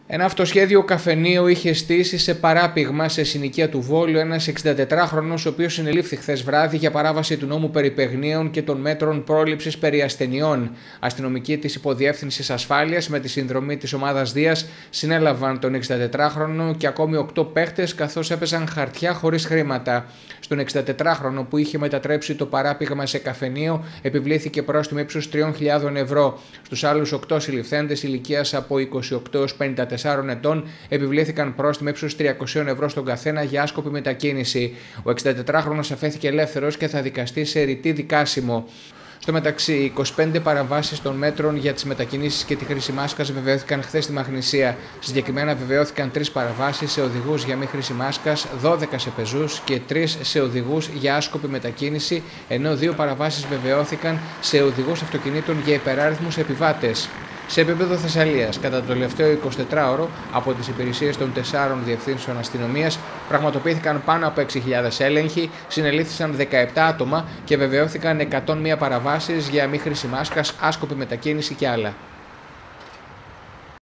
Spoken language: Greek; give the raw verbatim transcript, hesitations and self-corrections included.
Ένα αυτοσχέδιο καφενείο είχε στήσει σε παράπηγμα σε συνοικία του Βόλου ένας εξηντατετράχρονος, ο οποίος συνελήφθη χθες βράδυ για παράβαση του νόμου περί παιγνίων και των μέτρων πρόληψης περί ασθενειών. Αστυνομικοί της Υποδιεύθυνσης Ασφάλειας, με τη συνδρομή της ομάδας Δίας, συνέλαβαν τον εξηντατετράχρονο και ακόμη οκτώ παίχτες, καθώς έπαιζαν χαρτιά χωρίς χρήματα. Στον εξηντατετράχρονο, που είχε μετατρέψει το παράπηγμα σε καφενείο, επιβλήθηκε πρόστιμο ύψους τριών χιλιάδων ευρώ. Στους άλλους οκτώ συλληφθέντες ηλικίας από είκοσι οκτώ έως πενήντα τεσσάρων ετών επιβλήθηκαν πρόστιμο ύψους τριακόσια ευρώ στον καθένα για άσκοπη μετακίνηση. Ο εξηντατετράχρονος αφέθηκε ελεύθερος και θα δικαστεί σε ρητή δικάσιμο. Στο μεταξύ, είκοσι πέντε παραβάσεις των μέτρων για τις μετακινήσεις και τη χρήση μάσκας βεβαιώθηκαν χθες στη Μαγνησία. Συγκεκριμένα, βεβαιώθηκαν τρεις παραβάσεις σε οδηγούς για μη χρήση μάσκας, δώδεκα σε πεζούς και τρεις σε οδηγούς για άσκοπη μετακίνηση, ενώ δύο παραβάσεις βεβαιώθηκαν σε οδηγούς αυτοκινήτων για υπεράριθμους επιβάτες. Σε επίπεδο Θεσσαλίας, κατά το τελευταίο εικοσιτετράωρο, από τις υπηρεσίες των τεσσάρων διευθύνσεων αστυνομίας, πραγματοποιήθηκαν πάνω από έξι χιλιάδες έλεγχοι, συνελήφθησαν δεκαεπτά άτομα και βεβαιώθηκαν εκατόν μία παραβάσεις για μη χρήση μάσκας, άσκοπη μετακίνηση και άλλα.